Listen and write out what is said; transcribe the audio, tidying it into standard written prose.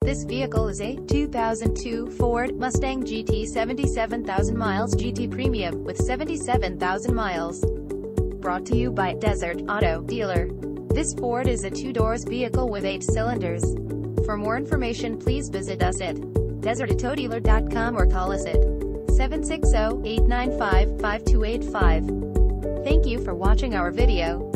This vehicle is a 2002 Ford Mustang GT 77,000 miles GT Premium, with 77,000 miles. Brought to you by Desert Auto Dealer. This Ford is a two-doors vehicle with 8 cylinders. For more information, please visit us at desertautodealer.com or call us at 760-895-5285. Thank you for watching our video.